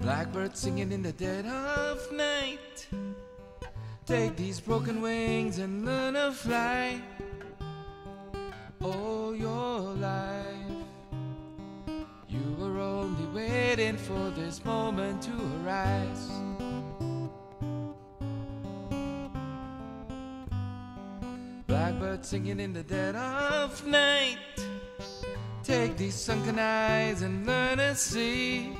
Blackbird singing in the dead of night. Take these broken wings and learn to fly. All your life you were only waiting for this moment to arise. Blackbird singing in the dead of night. Take these sunken eyes and learn to see.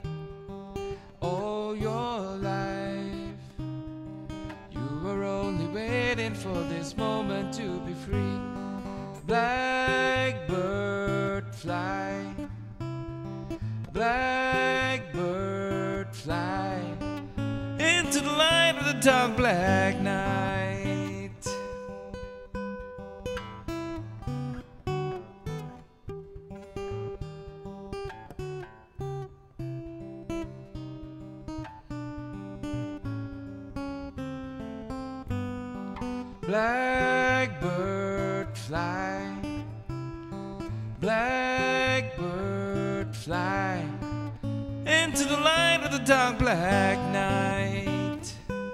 All your life you were only waiting for this moment to be free. Blackbird fly, blackbird fly into the light of the dark black night. Blackbird fly, blackbird fly into the light of the dark black night.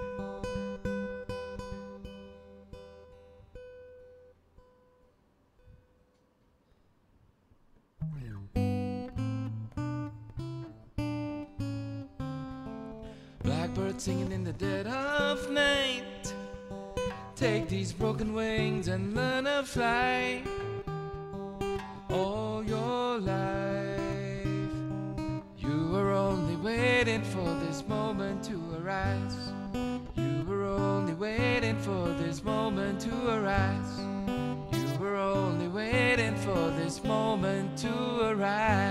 Blackbird singing in the dead of night. Take these broken wings and learn to fly. All your life you were only waiting for this moment to arise. You were only waiting for this moment to arise. You were only waiting for this moment to arise.